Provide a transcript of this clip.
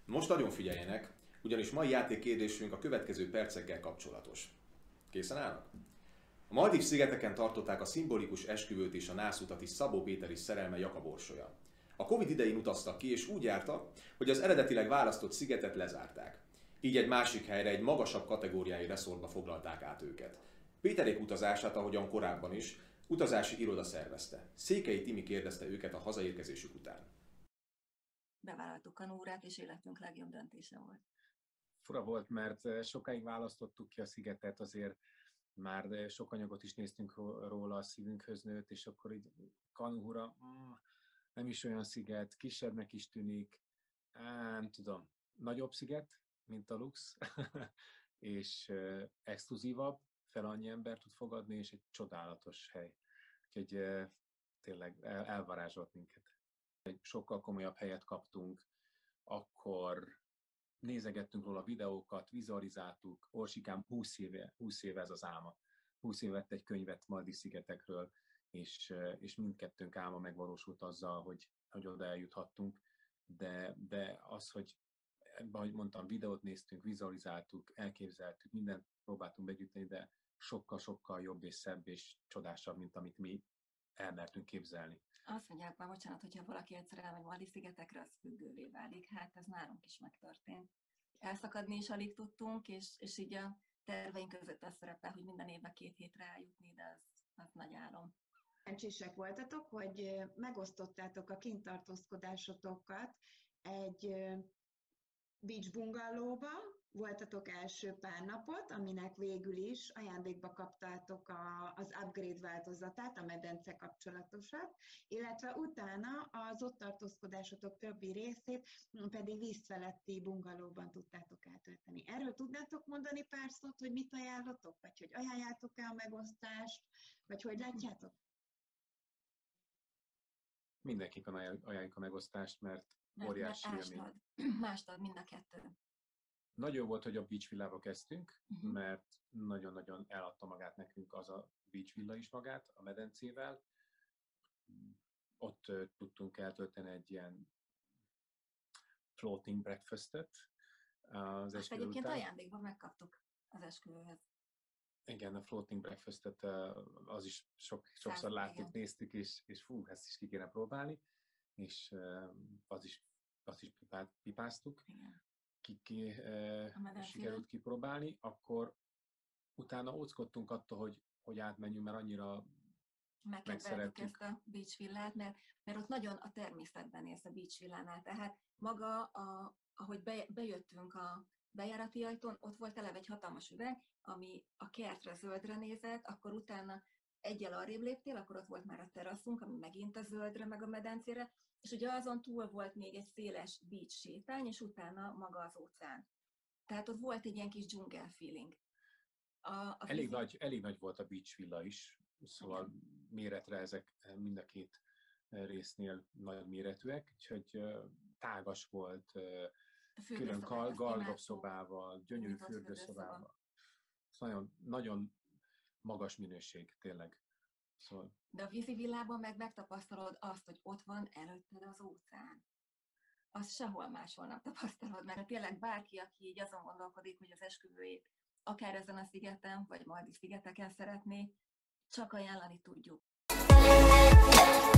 Most nagyon figyeljenek, ugyanis mai játékkérdésünk a következő percekkel kapcsolatos. Készen állnak? A Maldív-szigeteken tartották a szimbolikus esküvőt és a nászutat is Szabó Péter is szerelme Jakab Orsolya. A Covid idején utaztak ki, és úgy jártak, hogy az eredetileg választott szigetet lezárták. Így egy másik helyre, egy magasabb kategóriái reszortba foglalták át őket. Péterék utazását, ahogyan korábban is, utazási iroda szervezte. Székely Timi kérdezte őket a hazaérkezésük után. Bevállaltuk kanúrát, és életünk legjobb döntése volt. Fura volt, mert sokáig választottuk ki a szigetet, azért már sok anyagot is néztünk róla, a szívünkhöz nőtt, és akkor így Kanúra nem is olyan sziget, kisebbnek is tűnik, nem tudom, nagyobb sziget, mint a Lux, és exkluzívabb, fel annyi ember tud fogadni, és egy csodálatos hely. Úgyhogy tényleg elvarázsolt minket. Egy sokkal komolyabb helyet kaptunk, akkor nézegettünk róla videókat, vizualizáltuk, Orsikám 20 éve ez az álma. 20 éve vett egy könyvet Maldív-szigetekről, és mindkettőnk álma megvalósult azzal, hogy oda eljuthattunk, de az, hogy ahogy mondtam, videót néztünk, vizualizáltuk, elképzeltük, mindent próbáltunk begyűjteni, de sokkal-sokkal jobb és szebb és csodásabb, mint amit mi elmertünk képzelni. Azt mondják már, bocsánat, hogyha valaki egyszer elmegy Maldív-szigetekre, az függővé válik. Hát ez nálunk is megtörtént. Elszakadni is alig tudtunk, és így a terveink között az szerepel, hogy minden évben 2 hétre eljutni, de az nagy álom. Szerencsések voltatok, hogy megosztottátok a kintartózkodásotokat egy beach bungallóba, voltatok első pár napot, aminek végül is ajándékba kaptátok az upgrade változatát, a medence kapcsolatosat, illetve utána az ott tartózkodásotok többi részét pedig vízfeletti bungalóban tudtátok átölteni. Erről tudnátok mondani pár szót, hogy mit ajánlotok, vagy hogy ajánljátok-e a megosztást, vagy hogy látjátok? Mindenképpen ajánljuk a megosztást, mert óriási élmény. Mástad mind a kettő. Nagyon volt, hogy a Beach Villába kezdtünk, mert nagyon-nagyon eladta magát nekünk az a Beach Villa is magát, a medencével. Ott tudtunk eltölteni egy ilyen floating breakfastet az esküvő után. Egyébként ajándékban megkaptuk az esküvőhez. Igen, a floating breakfastet az is sokszor láttuk, néztük, és fú, ezt is ki kéne próbálni, és azt is pipáztuk. Igen. Sikerült kipróbálni, akkor utána óckodtunk attól, hogy átmenjünk, mert annyira megszerettük ezt a beach villát, mert ott nagyon a természetben élsz a beach villánál, tehát maga, ahogy bejöttünk a bejárati ajtón, ott volt eleve egy hatalmas üveg, ami a kertre zöldre nézett, akkor utána egyel arrébb léptél, akkor ott volt már a teraszunk, ami megint a zöldre, meg a medencére, és ugye azon túl volt még egy széles beach sétány, és utána maga az óceán. Tehát ott volt egy ilyen kis dzsungel feeling. Elég nagy volt a beach villa is, szóval méretre ezek mind a 2 résznél nagy méretűek, úgyhogy tágas volt, külön gardróbszobával, gyönyörű fürdőszobával. Szóval nagyon magas minőség, tényleg. Szóval... De a vízi villában meg megtapasztalod azt, hogy ott van előtted az óceán. Azt sehol máshol nem tapasztalod, mert tényleg bárki, aki így azon gondolkodik, hogy az esküvőjét akár ezen a szigeten, vagy Maldív-szigeteken szeretné, csak ajánlani tudjuk.